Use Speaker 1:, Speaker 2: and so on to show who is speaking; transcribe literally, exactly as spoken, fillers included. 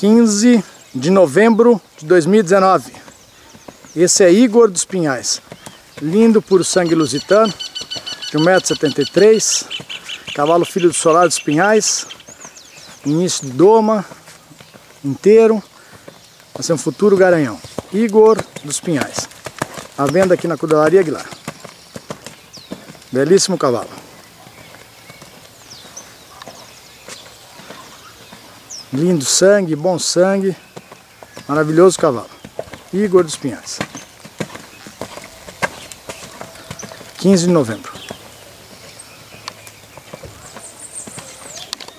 Speaker 1: quinze de novembro de dois mil e dezenove. Esse é Igor dos Pinhais. Lindo, puro sangue lusitano, de um metro e setenta e três. Cavalo filho do Solar dos Pinhais. Início de doma, inteiro. Vai ser um futuro garanhão. Igor dos Pinhais. À venda aqui na Cudelaria Aguilar. Belíssimo cavalo. Lindo sangue, bom sangue. Maravilhoso cavalo. Igor dos Pinhais. quinze de novembro.